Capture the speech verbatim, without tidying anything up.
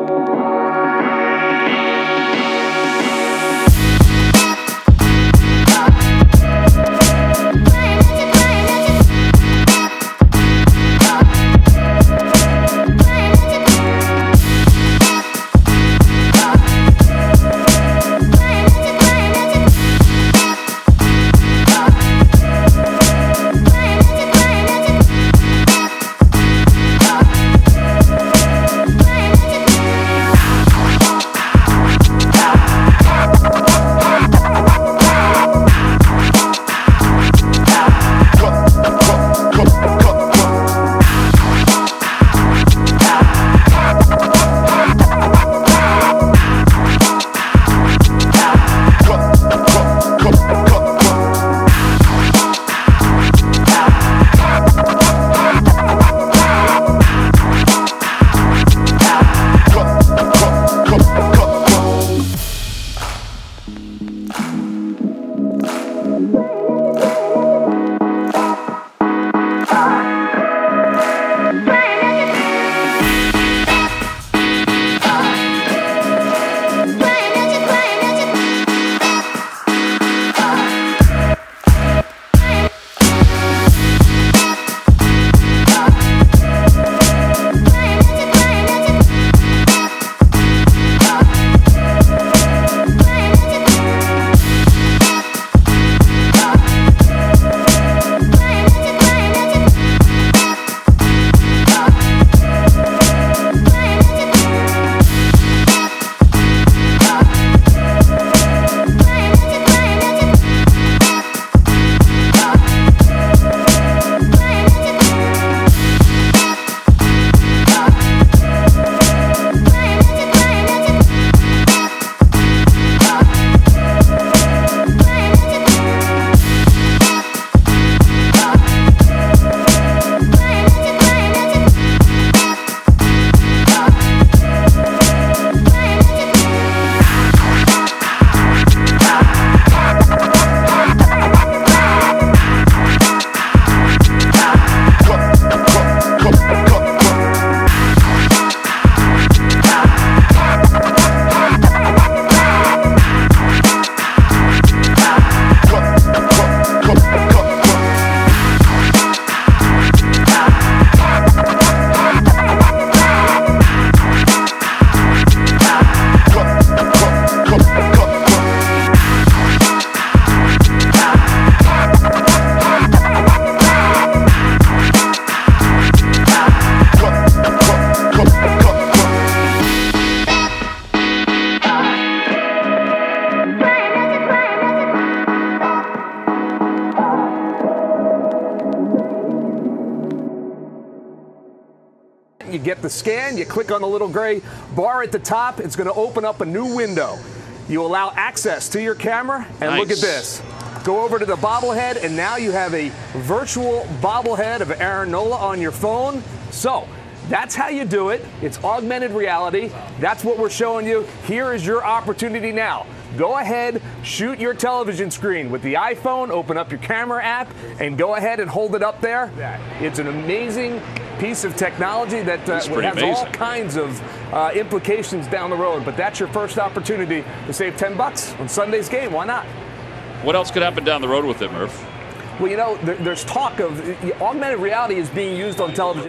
You get the scan, you click on the little gray bar at the top, it's going to open up a new window. You allow access to your camera, and nice. Look at this. Go over to the bobblehead, and now you have a virtual bobblehead of Aaron Nola on your phone. So that's how you do it. It's augmented reality. That's what we're showing you. Here is your opportunity now. Go ahead, shoot your television screen with the iPhone, open up your camera app, and go ahead and hold it up there. It's an amazing piece of technology that uh, has amazing. all kinds of uh, implications down the road. But that's your first opportunity to save ten bucks on Sunday's game. Why not? What else could happen down the road with it, Murph? Well, you know, there, there's talk of uh, augmented reality is being used on television.